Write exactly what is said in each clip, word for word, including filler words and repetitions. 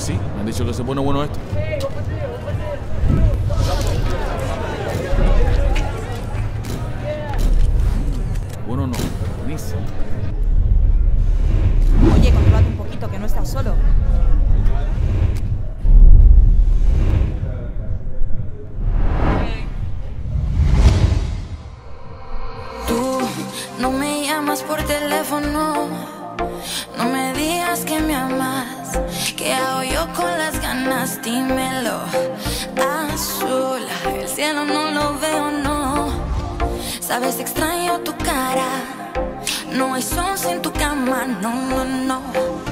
Pues sí, me han dicho que se pone bueno esto. Bueno, no, buenísimo. Oye, contrólate un poquito, que no estás solo. Tú no me llamas por teléfono, no me digas que me amas. ¿Qué hago yo con las ganas? Dímelo. Azul, el cielo no lo veo, no. Sabes, extraño tu cara. No hay sol sin tu cama, no, no, no.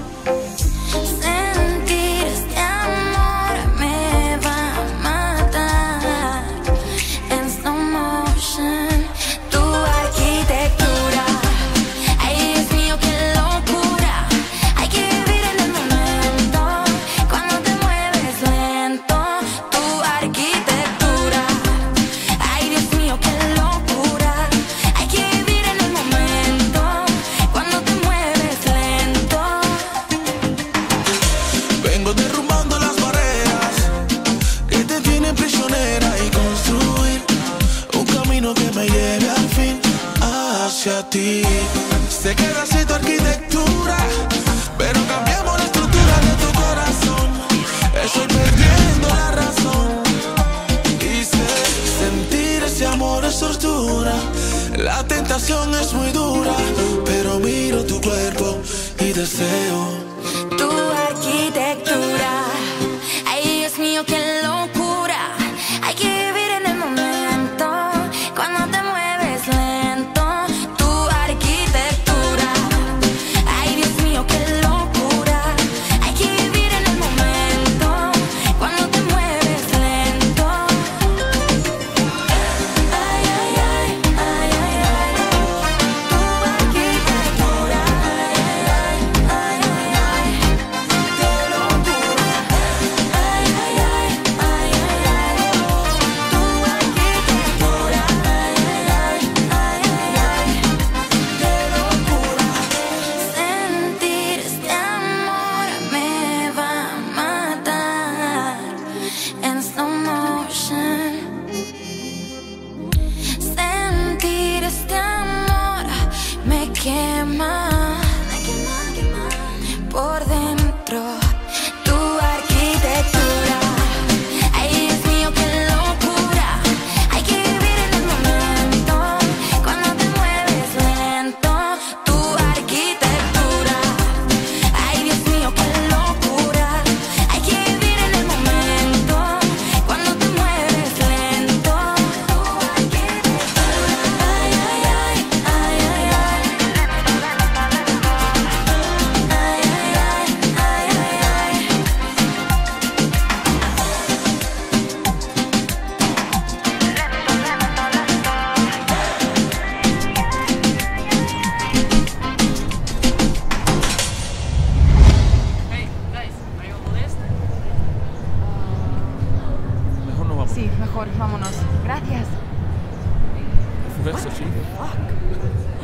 Sentir este amor me va a matar. En slow motion, tu arquitectura. Ay, Dios mío, qué locura. Hay que vivir en el momento. Cuando te mueves lento, tu arquitectura. Ay, Dios mío, qué locura. Hay que vivir en el momento. Cuando te mueves lento. Vengo derrumbando las barreras que te tienen prisionera y construir un camino que me lleve al fin hacia ti. Se queda así tu arquitectura, pero cambiamos la estructura de tu corazón. Estoy perdiendo la razón. Dice, sentir ese amor es tortura. La tentación es muy dura, pero miro tu cuerpo y deseo Tu arquitectura. Ay, Dios mío, qué locura. Hay que vivir en el momento. Cuando te mueves lento, tu arquitectura. Ay, Dios mío, qué locura. Hay que vivir en el momento. Cuando te mueves lento. Ay, ay, ay, ay, ay, ay. Tu arquitectura. Ay, ay, ay, ay, ay. Qué locura. Ay, ay, ay, ay, ay, ay. Tu arquitectura. Ay, ay, ay, ay, ay. Qué locura. Sentir este amor me va a matar. En slow motion. Sentir este amor me quema, me quema, quema por dentro. Tu arquitectura. Ay, Dios mío, qué locura. Hay que vivir en el momento. Cuando te mueves lento, tu arquitectura. Ay, Dios mío, qué locura. Hay que vivir en el momento. Cuando te mueves lento, tu arquitectura. Ay, ay, ay, ay, ay, ay. Ay, ay, ay, ay, ay, ay. Mejor nos vamos. Sí, mejor, vámonos. Gracias. Eso, chico.